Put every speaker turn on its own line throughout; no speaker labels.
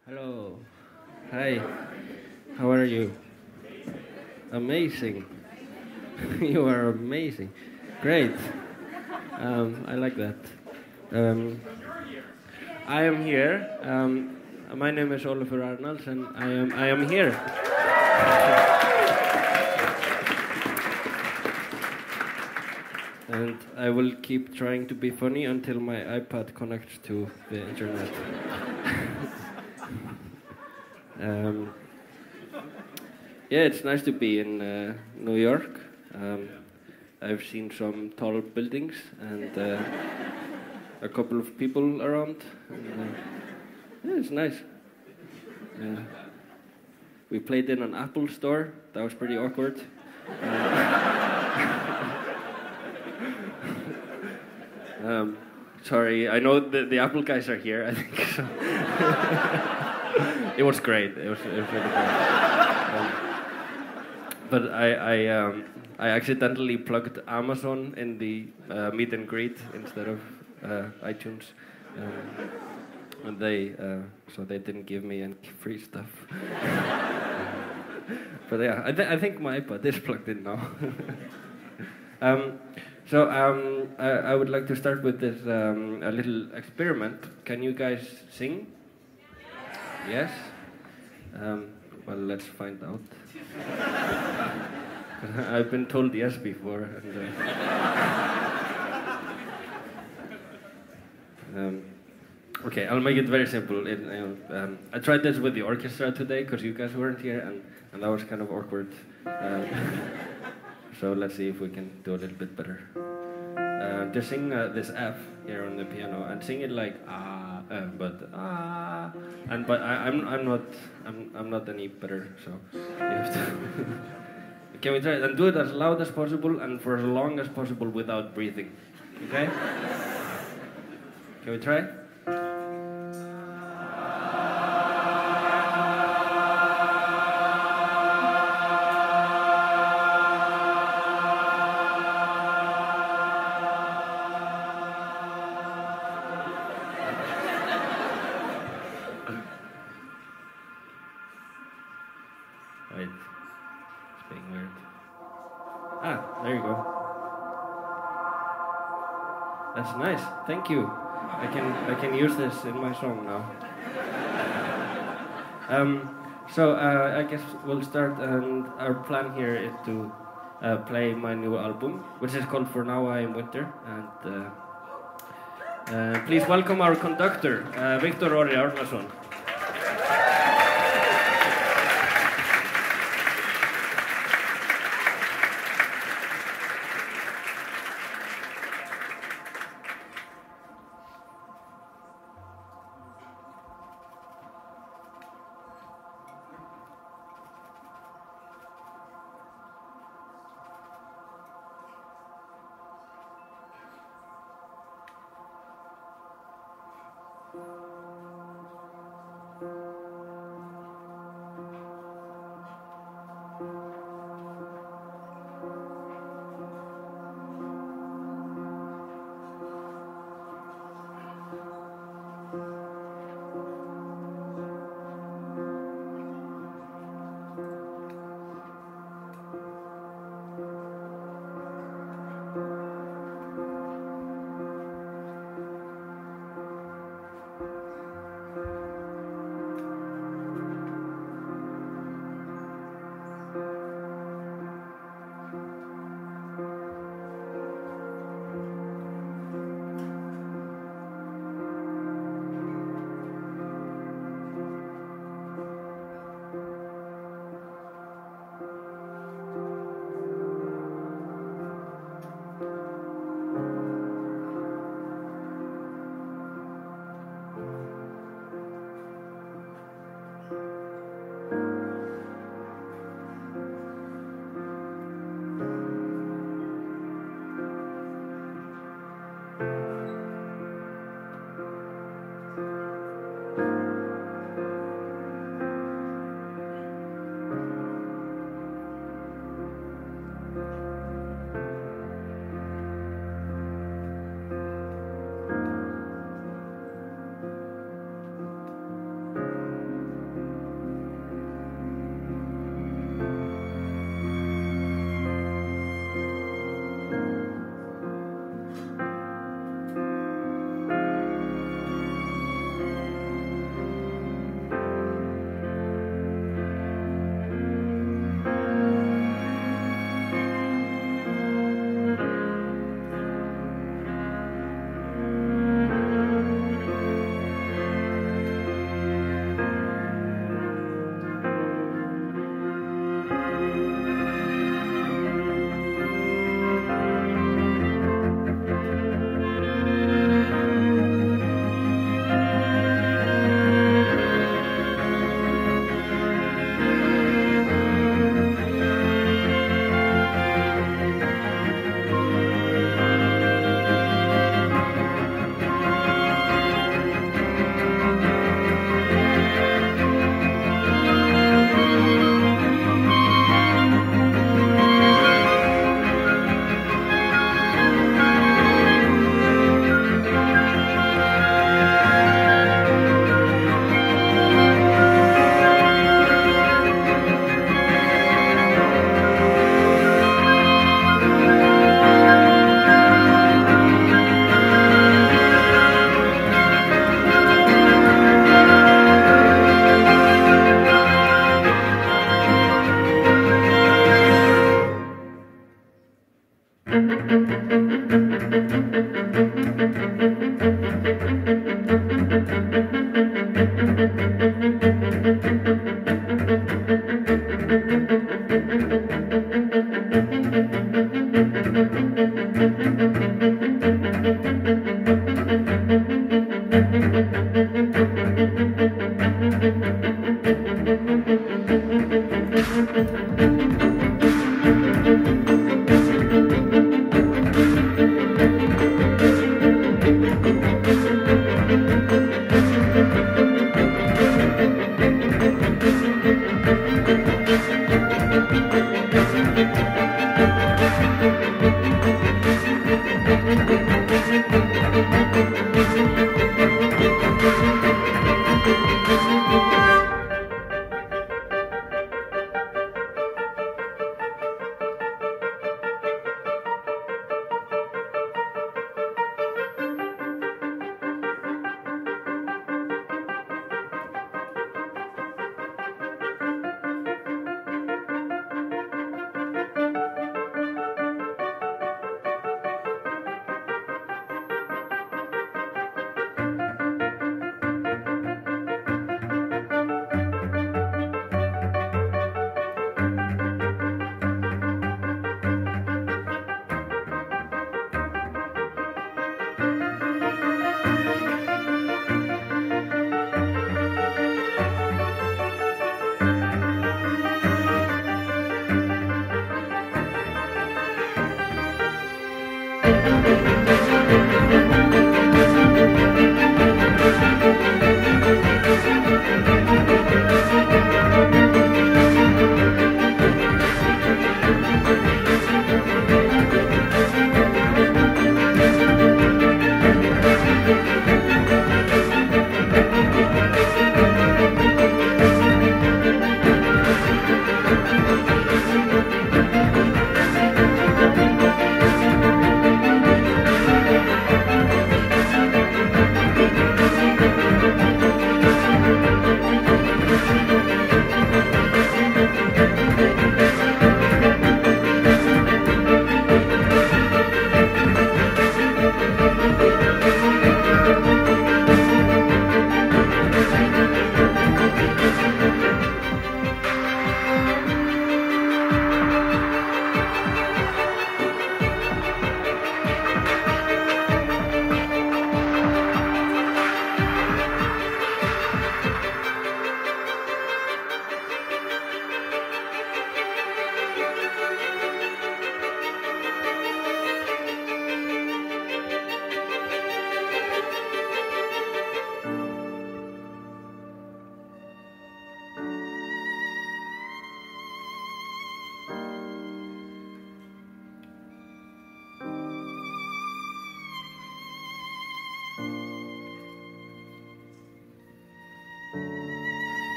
Hello. Hi. How are you? Amazing. You are amazing. Great. I like that. I am here. My name is Olafur Arnalds, and I am here. And I will keep trying to be funny until my iPad connects to the internet. Yeah, it's nice to be in New York. I've seen some tall buildings and a couple of people around. And, yeah, it's nice. We played in an Apple store. That was pretty awkward. Sorry, I know the Apple guys are here, I think. So. It was great. It was really great. But I accidentally plugged Amazon in the meet and greet instead of iTunes, and so they didn't give me any free stuff. But yeah, I think my iPad is plugged in now. So I would like to start with this a little experiment. Can you guys sing? Yes? Well, let's find out. I've been told yes before. And, okay, I'll make it very simple. I tried this with the orchestra today because you guys weren't here, and that was kind of awkward. So let's see if we can do a little bit better. Just sing this F here on the piano and sing it like ah, but ah, but I'm not any better, so you have to. Can we try it and do it as loud as possible and for as long as possible without breathing? Okay? Can we try? Wait, it's being weird. Ah, there you go. That's nice. Thank you. I can use this in my song now. So I guess we'll start, and our plan here is to play my new album, which is called For Now I Am Winter. And please welcome our conductor, Viktor Orri Árnason.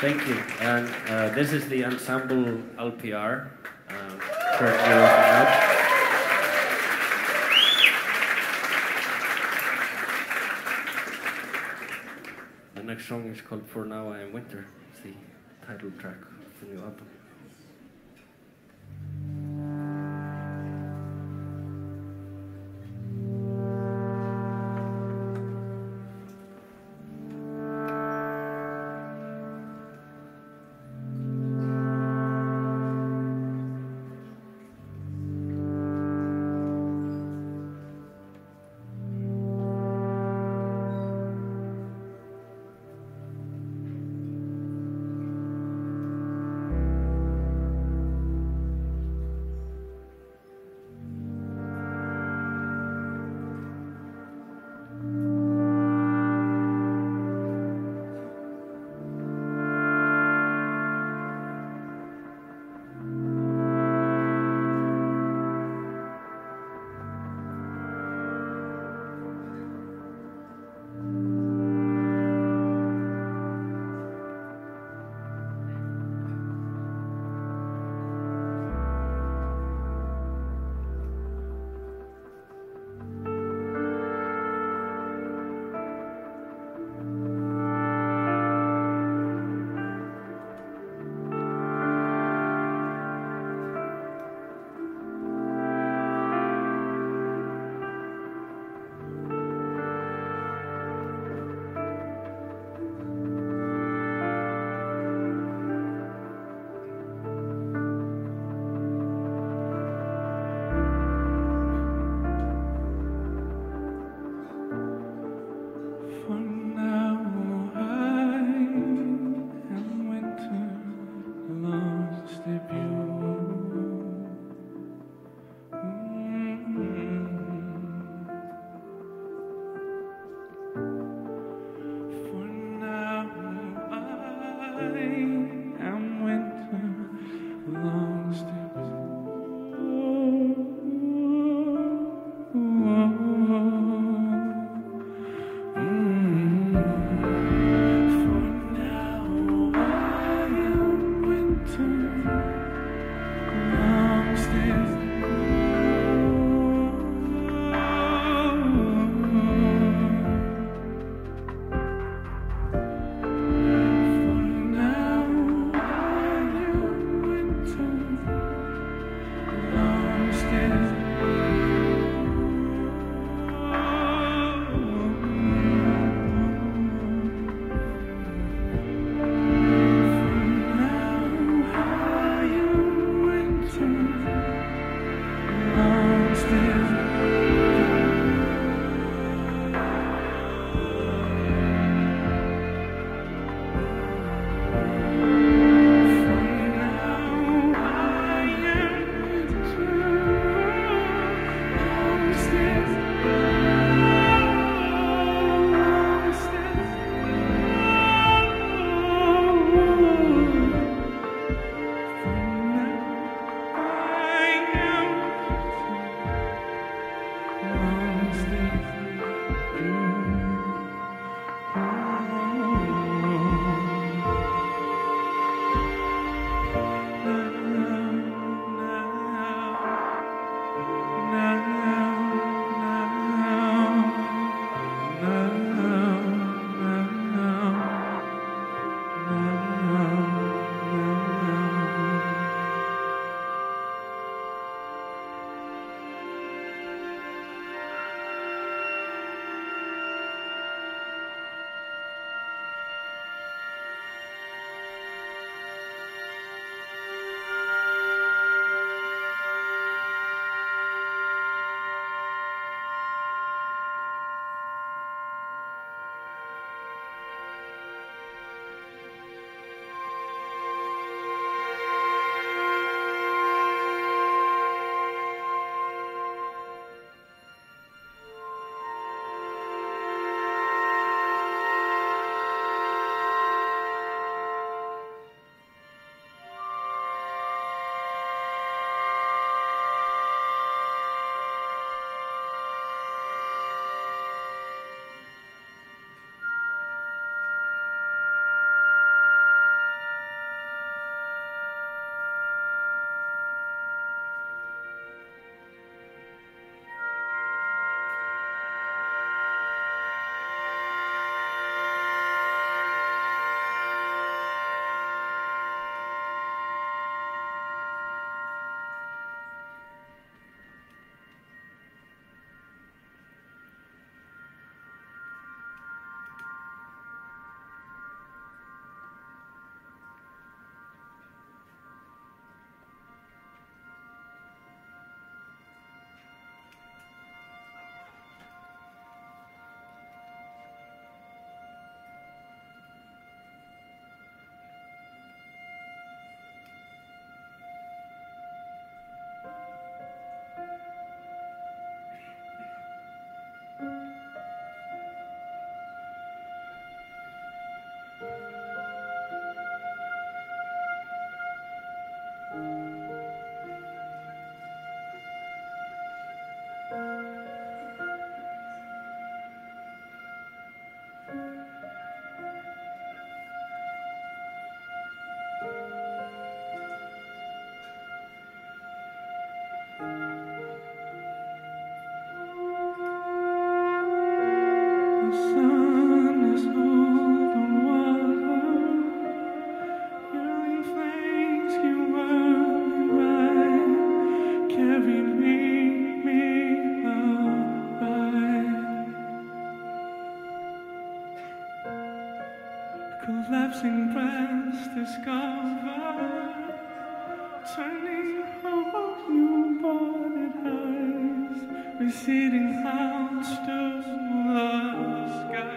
Thank you. And this is the Ensemble LPR, currently working out. The next song is called For Now I Am Winter. It's the title track of the new album.
Collapsing breaths discover, turning over new-boarded eyes, receding out to the sky.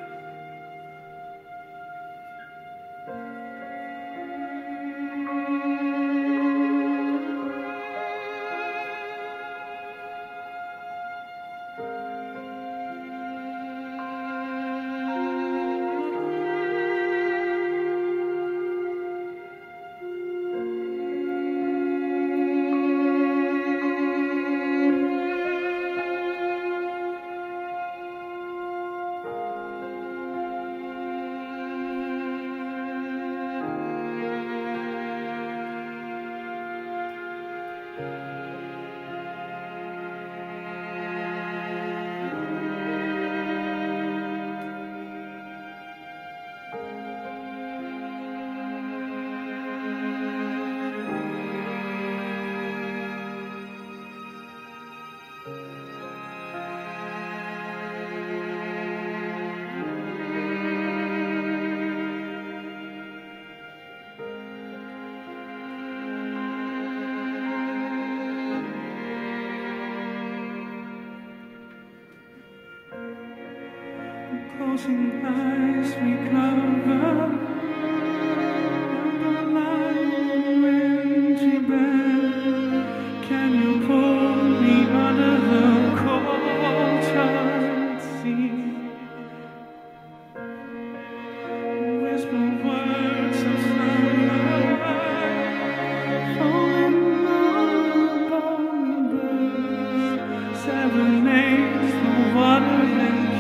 Closing eyes recover, the light wintry bed. Can you pull me under the cold charred sea? Whisper words of sunlight, falling upon the birds, serenades the water and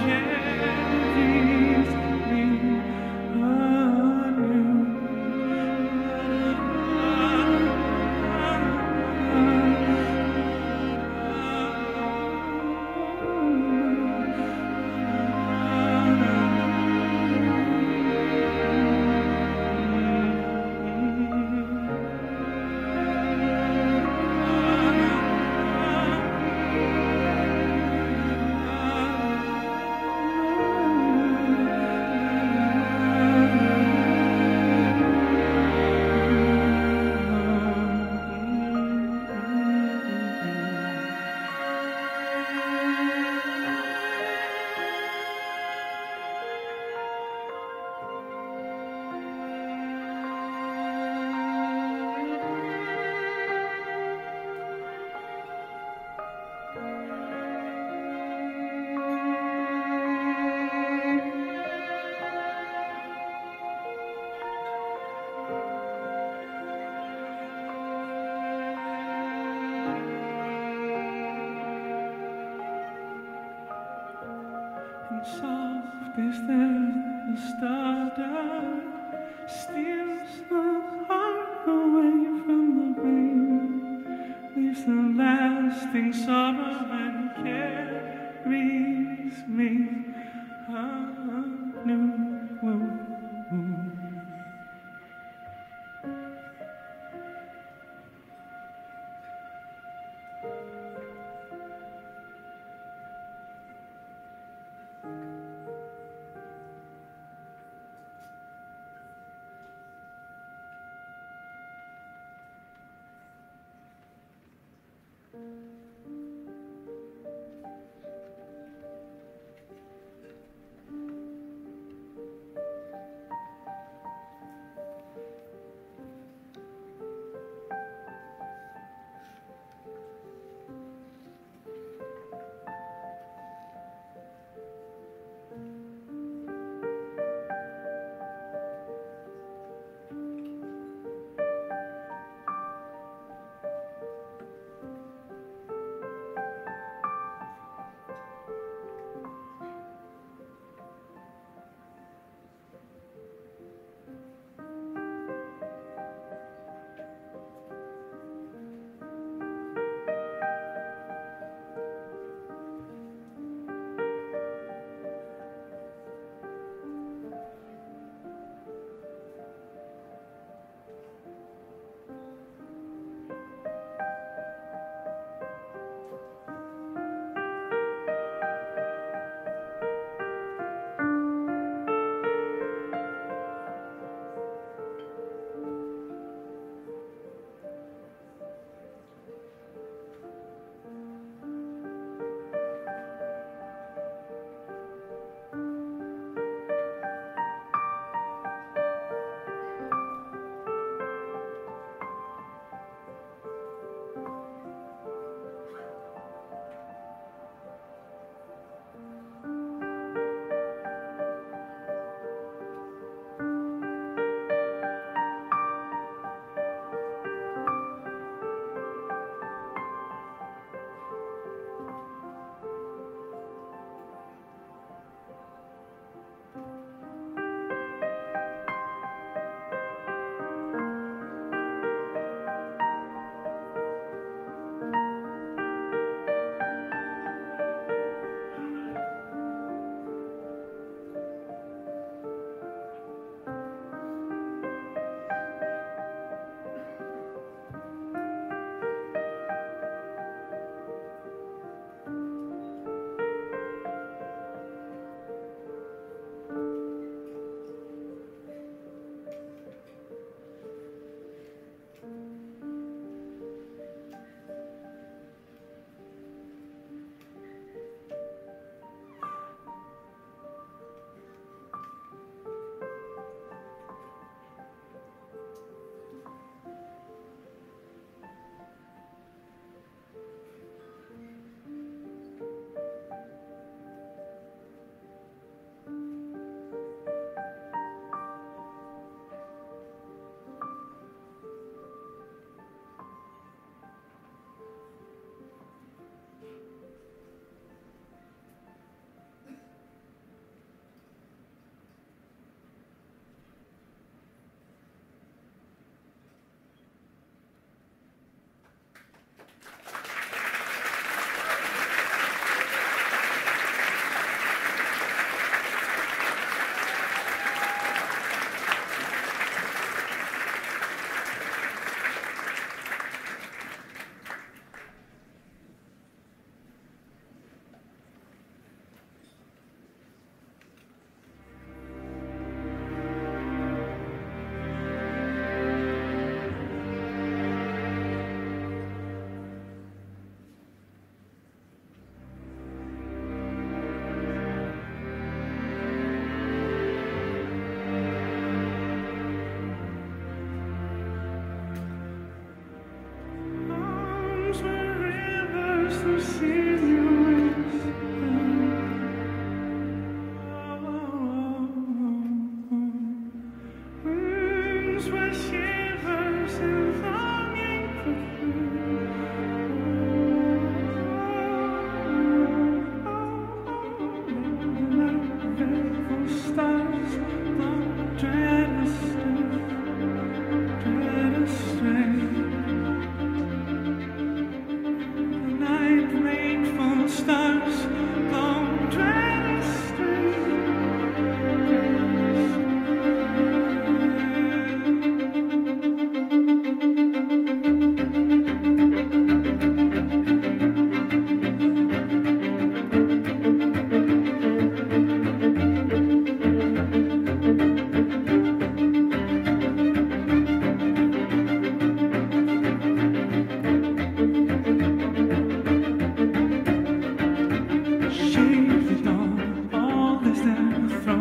soft is the stutter, steals the heart away from the brain, leaves the lasting sorrow and carries me anew.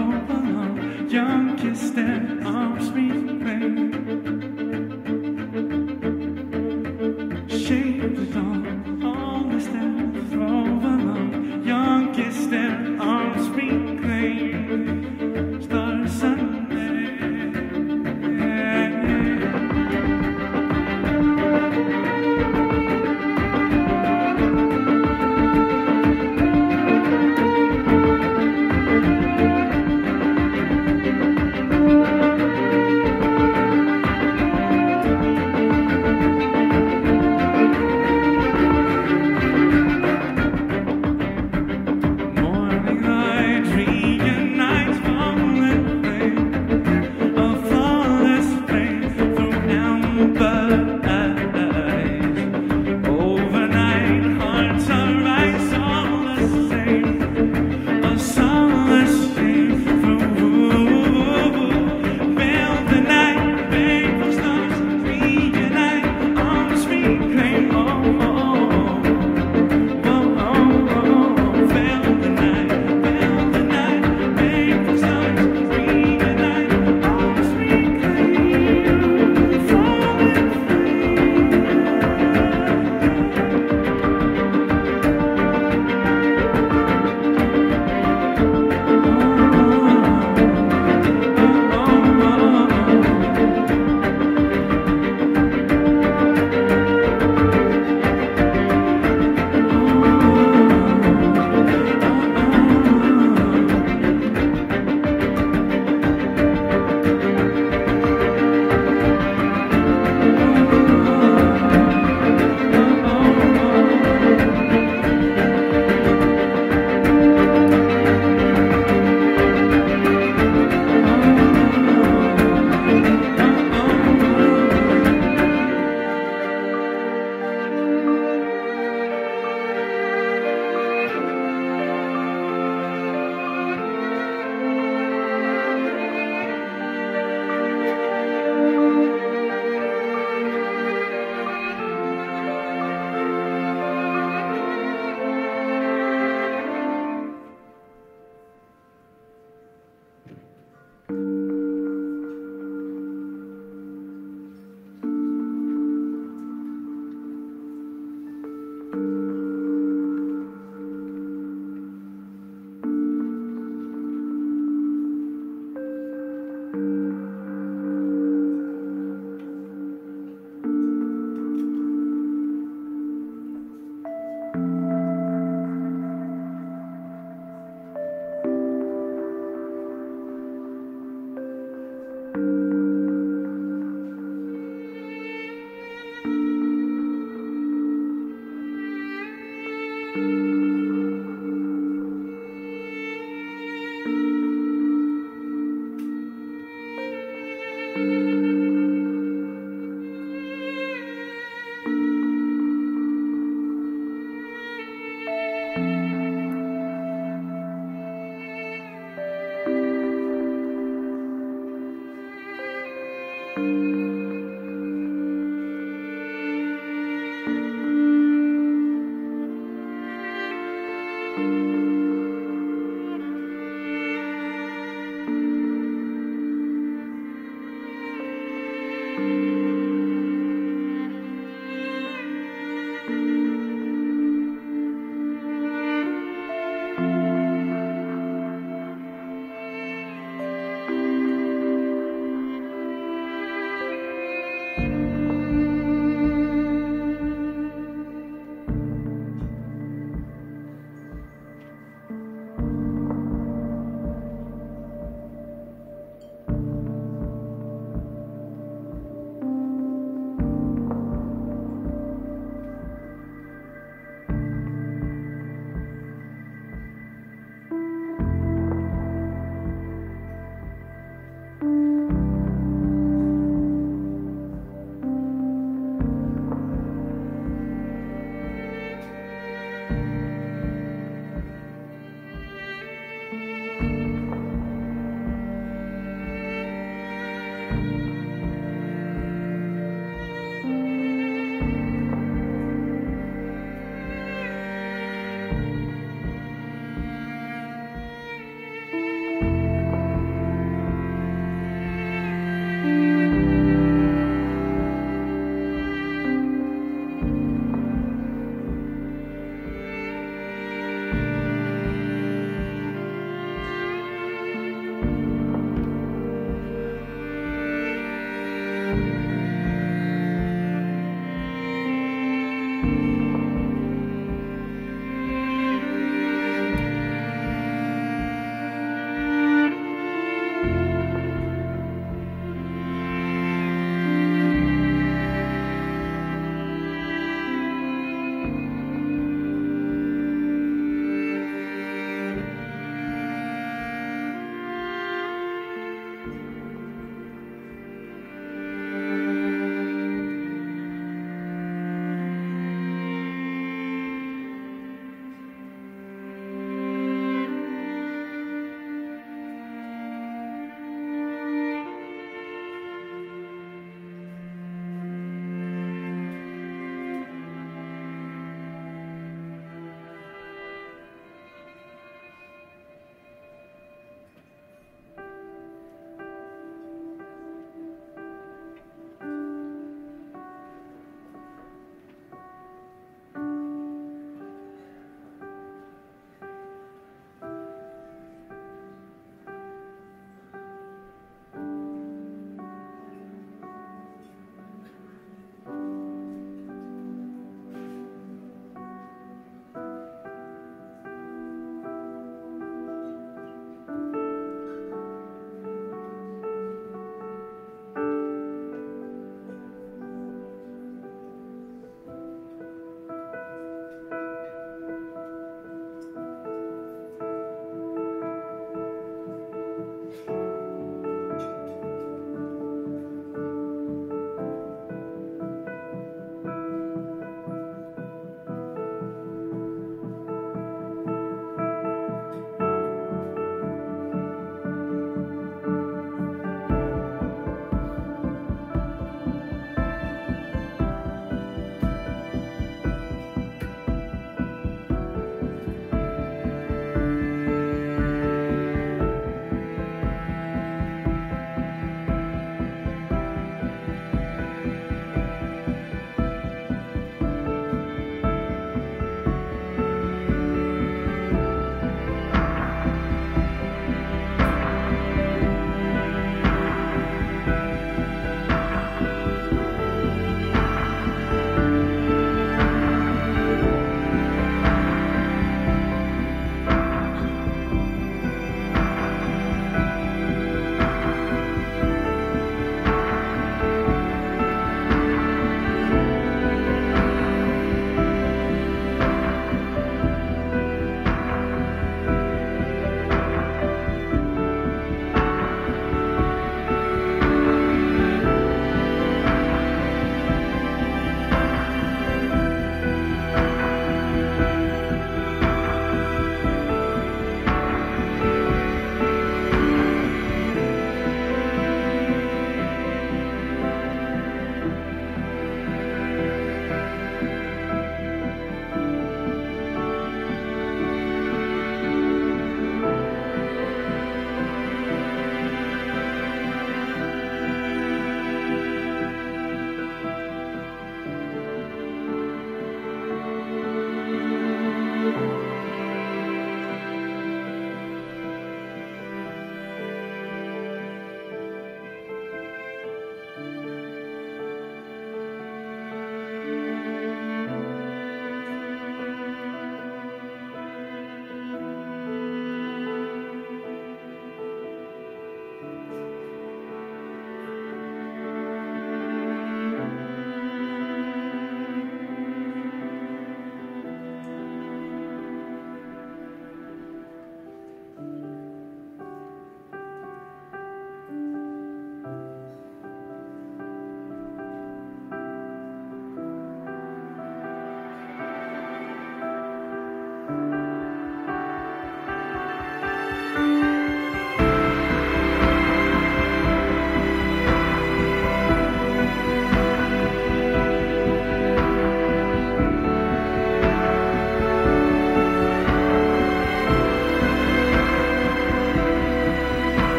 throw along, young kissed their arms reclaim. Shape the dawn, all this their throw along, young kissed their arms reclaim. Star Sunday.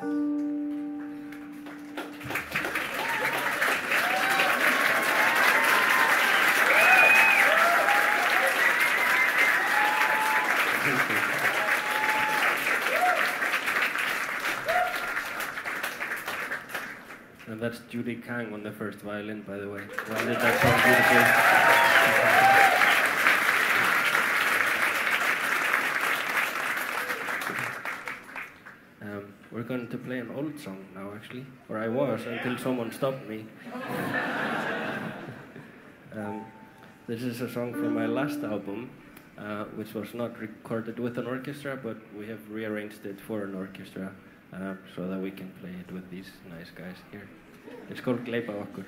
And that's Judy Kang on the first violin, by the way. Well, did that sound beautiful? We're going to play an old song now, actually. Or I was, until someone stopped me. This is a song from my last album, which was not recorded with an orchestra, but we have rearranged it for an orchestra, so that we can play it with these nice guys here. It's called Gleypa Okkur.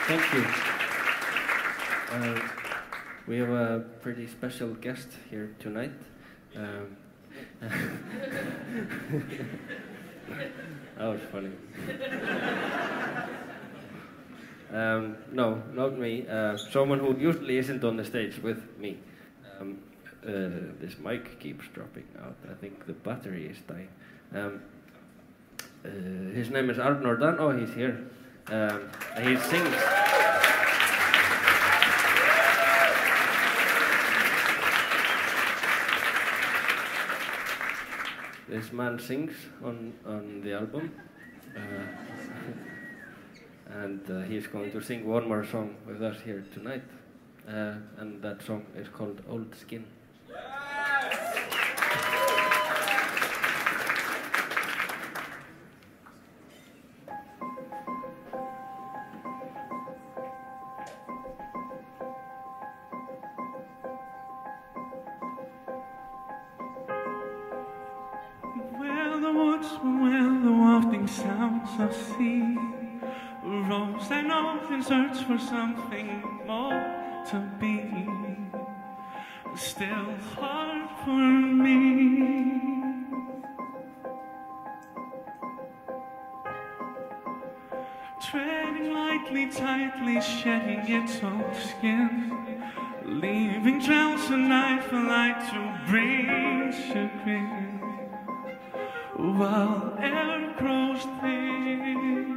Thank you. We have a pretty special guest here tonight. That was funny. No, not me. Someone who usually isn't on the stage with me. This mic keeps dropping out. I think the battery is dying. His name is Arnór Dan. Oh, he's here. He sings. This man sings on the album, and he's going to sing one more song with us here tonight, and that song is called Old Skin.
Of sea rose and oath in search for something more to be. Still hard for me. Treading lightly, tightly, shedding its old skin, leaving trails of night for light to bring chagrin. While air grows thin,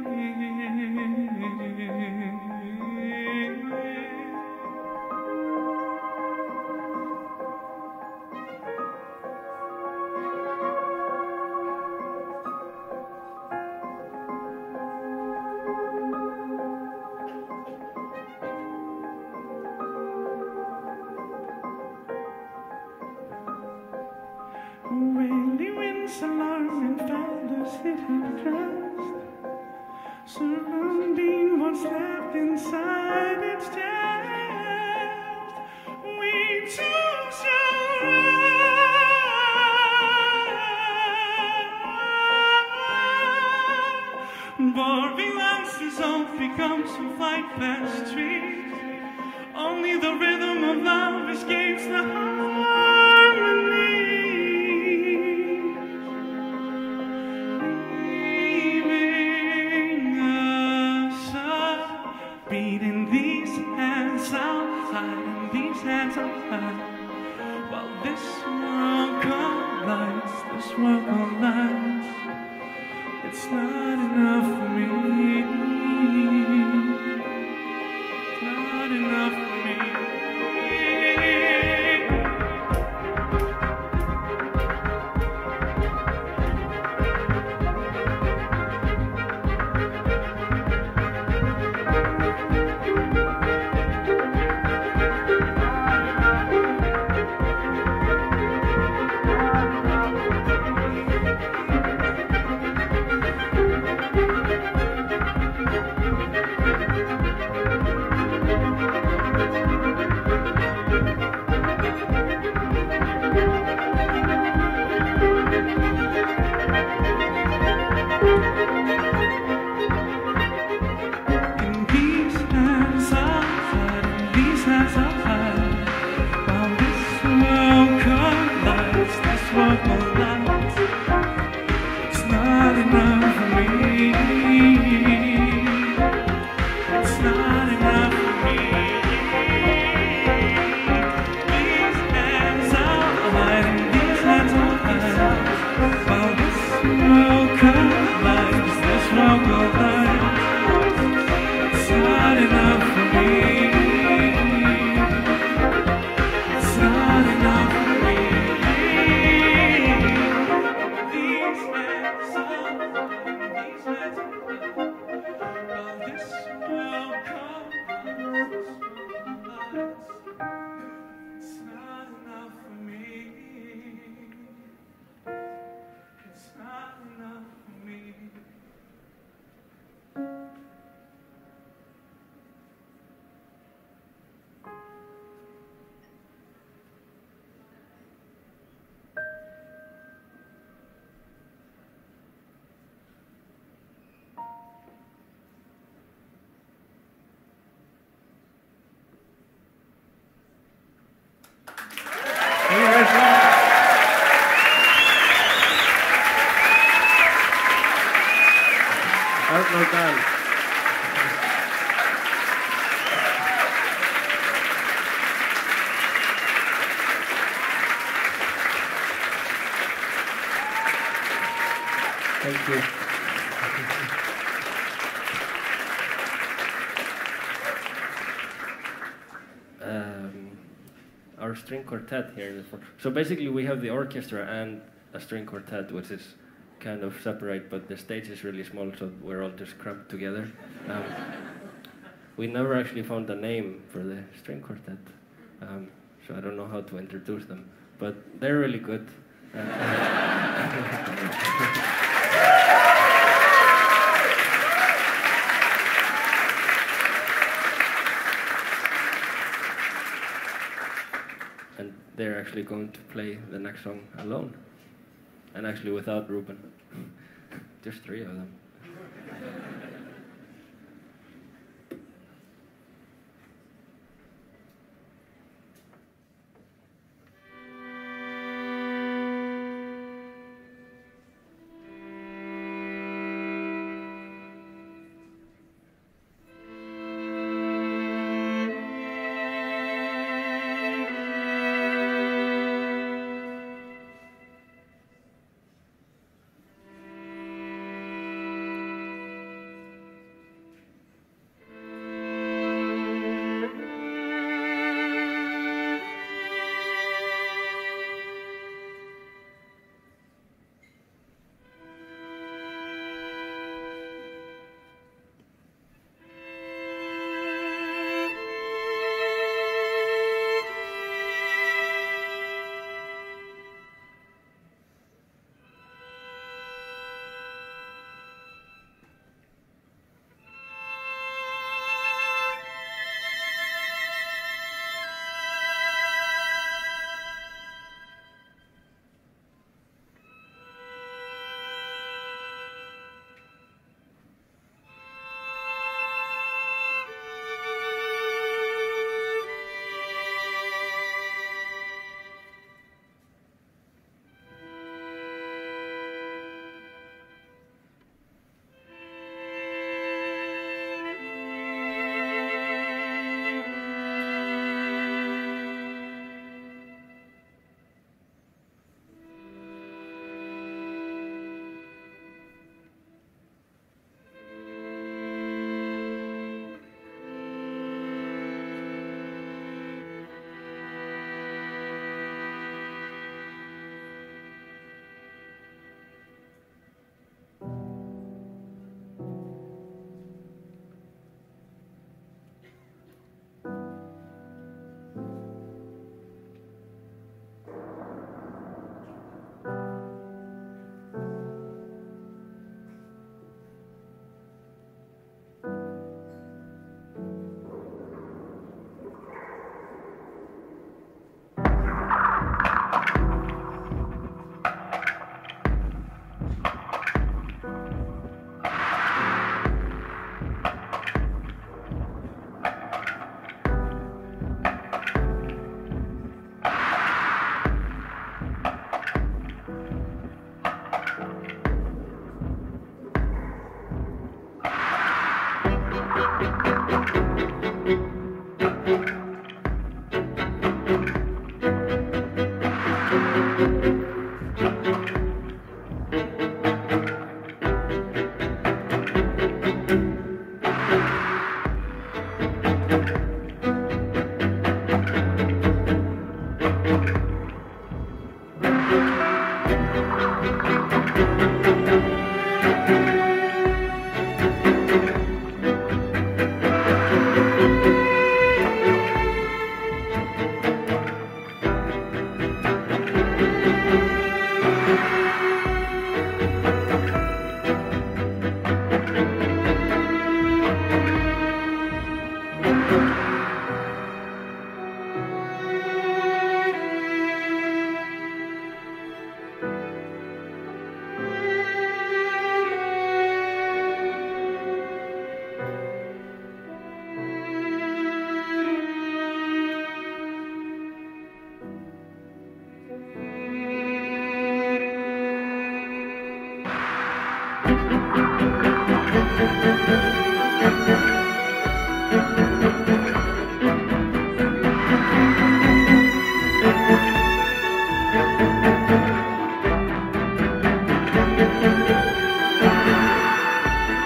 Windy winds alarming feathers it had dressed, surrounding what's left inside its chest. We too shall run. Boring lances all becomes a flight past trees. Only the rhythm of love escapes the harmony. Beating these hands out high, these hands out high. While this world collides, this world collides. It's not enough for me. It's not enough for me.
Arnór Dan. Thank you. Our string quartet here. So basically we have the orchestra and a string quartet, which is kind of separate, but the stage is really small, so we're all just cramped together. We never actually found a name for the string quartet, so I don't know how to introduce them, but they're really good. And they're actually going to play the next song alone, and actually without Rubin. Just 3 of them.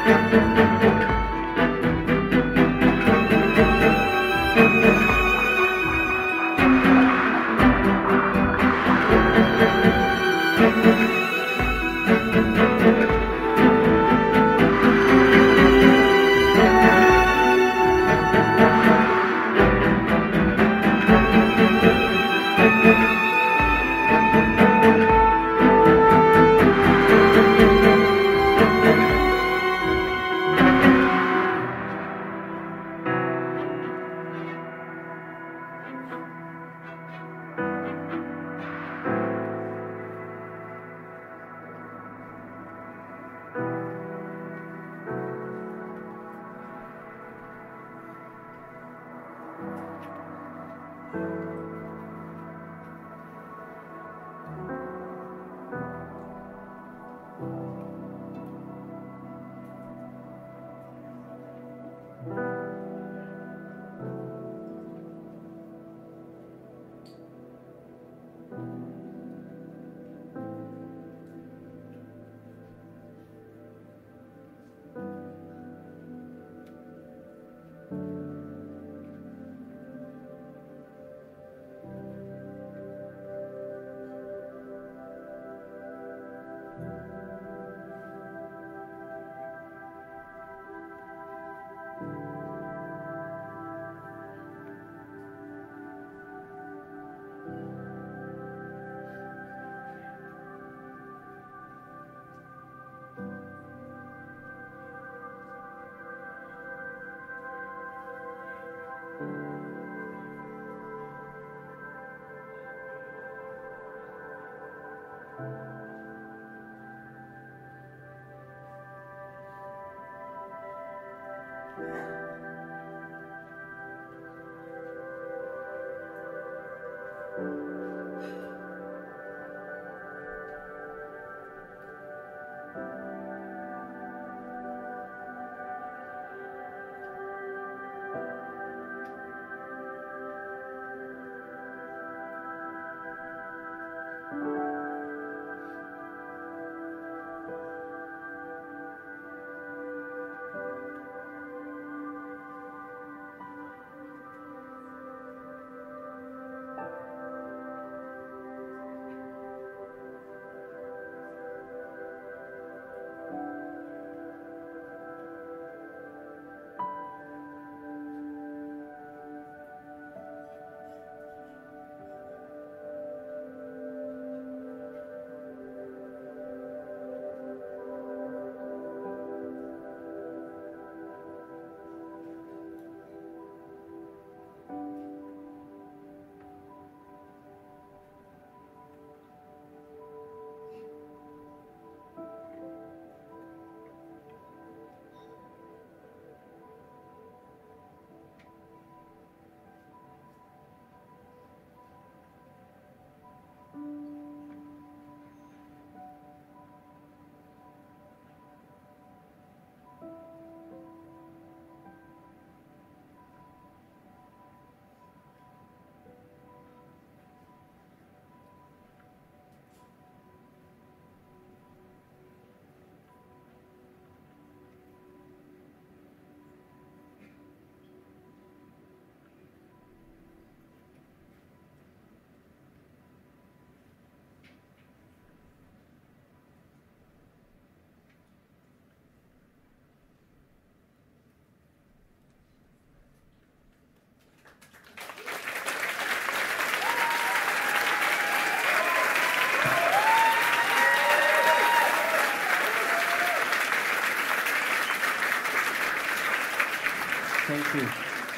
Thank you.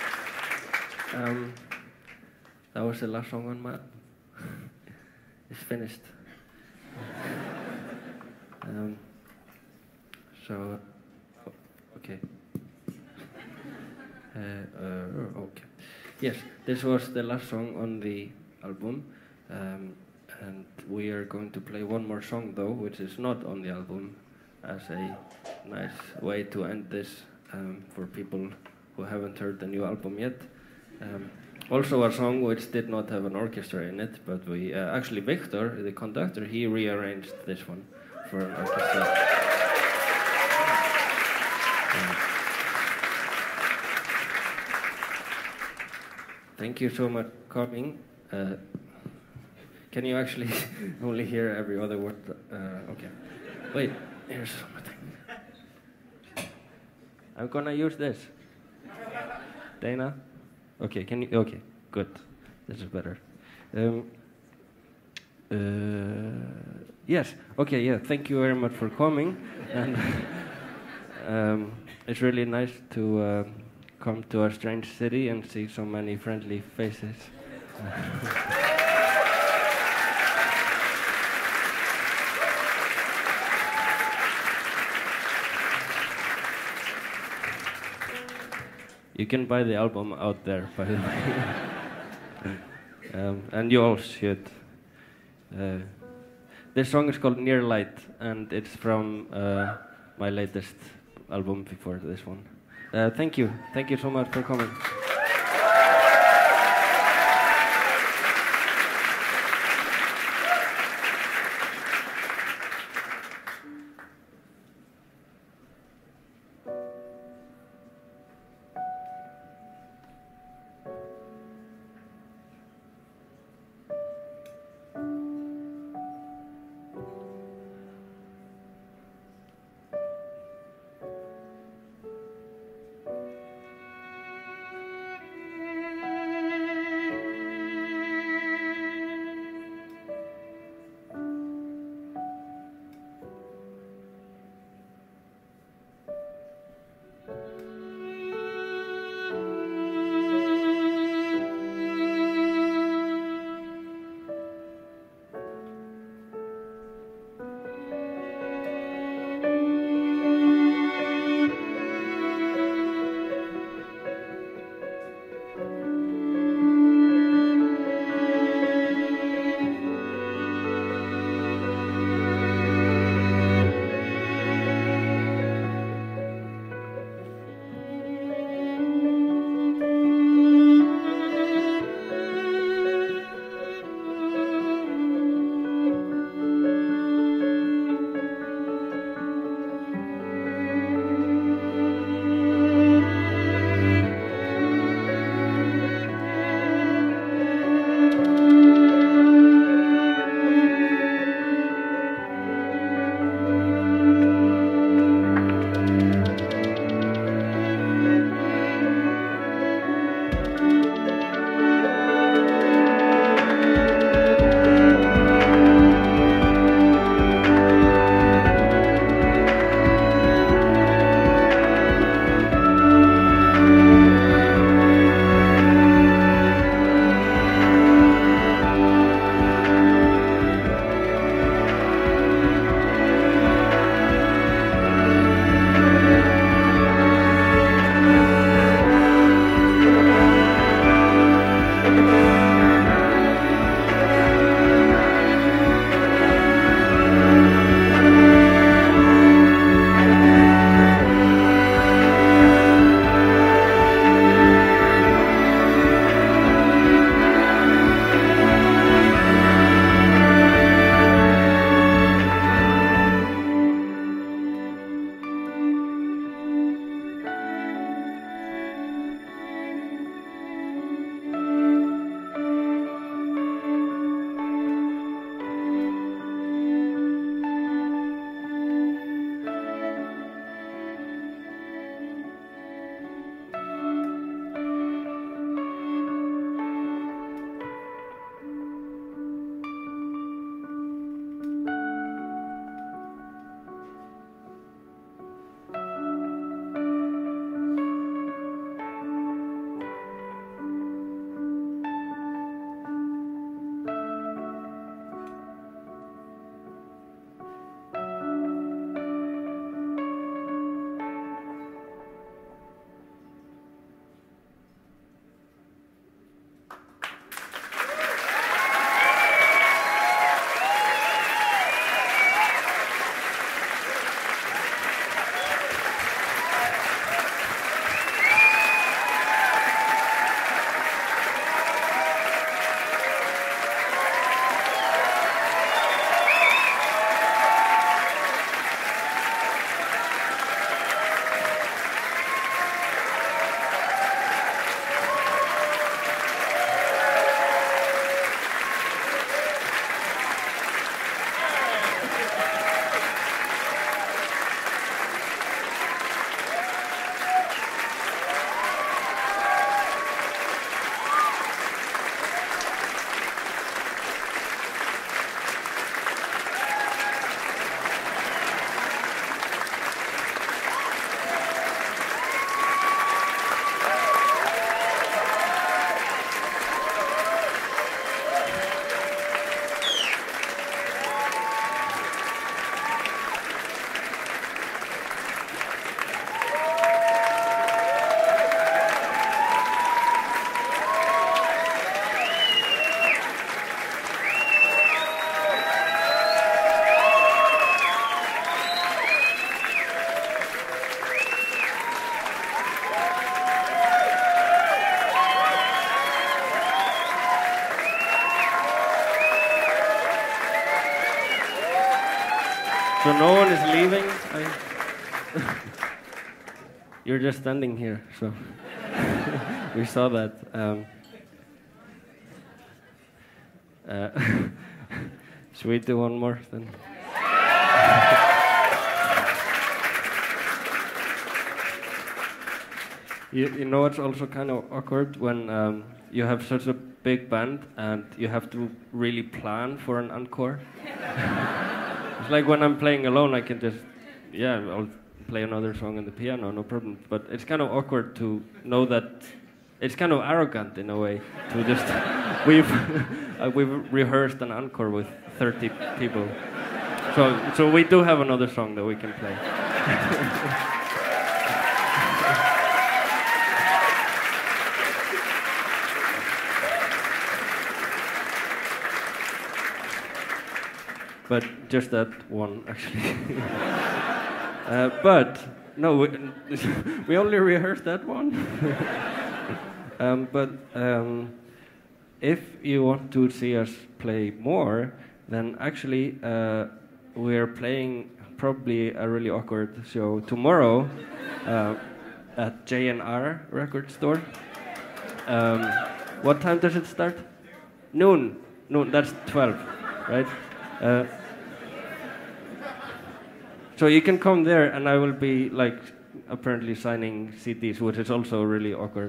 That was the last song on my album. It's finished. Okay. Okay. Yes, this was the last song on the album, and we are going to play one more song though, which is not on the album, as a nice way to end this for people who haven't heard the new album yet. Also a song which did not have an orchestra in it, but we actually Viktor, the conductor, he rearranged this one for an orchestra. Thank you so much for coming. Can you actually only hear every other word? Okay. Wait, here's something. I'm gonna use this. Dana? Okay, can you? Okay, good. This is better. Yes, okay, yeah, thank you very much for coming. And it's really nice to come to a strange city and see so many friendly faces. You can buy the album out there, by the way. And you all should. This song is called Near Light, and it's from my latest album before this one. Thank you so much for coming. So no one is leaving. You're just standing here, so we saw that. Should we do one more then? You know, it's also kind of awkward when you have such a big band and you have to really plan for an encore. It's like when I'm playing alone, I can just, I'll play another song on the piano, no problem. But it's kind of awkward to know that it's kind of arrogant in a way to just we've rehearsed an encore with 30 people. So we do have another song that we can play. But just that one, actually. But no, we only rehearsed that one. But if you want to see us play more, then actually we're playing probably a really awkward show tomorrow at J&R record store. What time does it start? Noon. That's 12, right? So you can come there, and I will be like apparently signing CDs, which is also really awkward.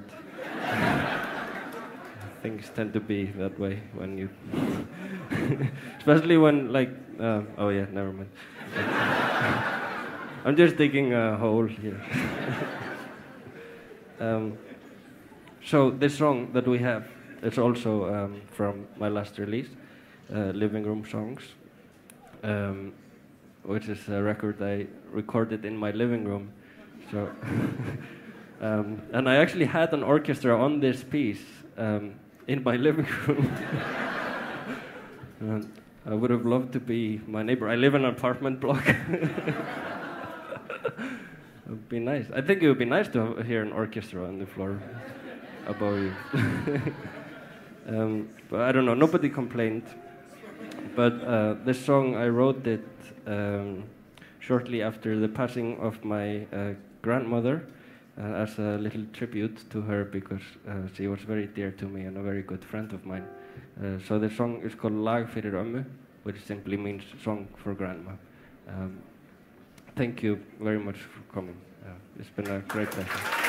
Things tend to be that way when you, especially when like, oh yeah, never mind. I'm just digging a hole here. So this song that we have, it's also from my last release, Living Room Songs, which is a record I recorded in my living room. So, and I actually had an orchestra on this piece in my living room. And I would have loved to be my neighbor. I live in an apartment block. It would be nice. I think it would be nice to hear an orchestra on the floor above you. But I don't know, nobody complained. But this song, I wrote it shortly after the passing of my grandmother, as a little tribute to her, because she was very dear to me and a very good friend of mine. So the song is called Lag Fyrir Ömmu, which simply means song for grandma. Thank you very much for coming. It's been a great pleasure.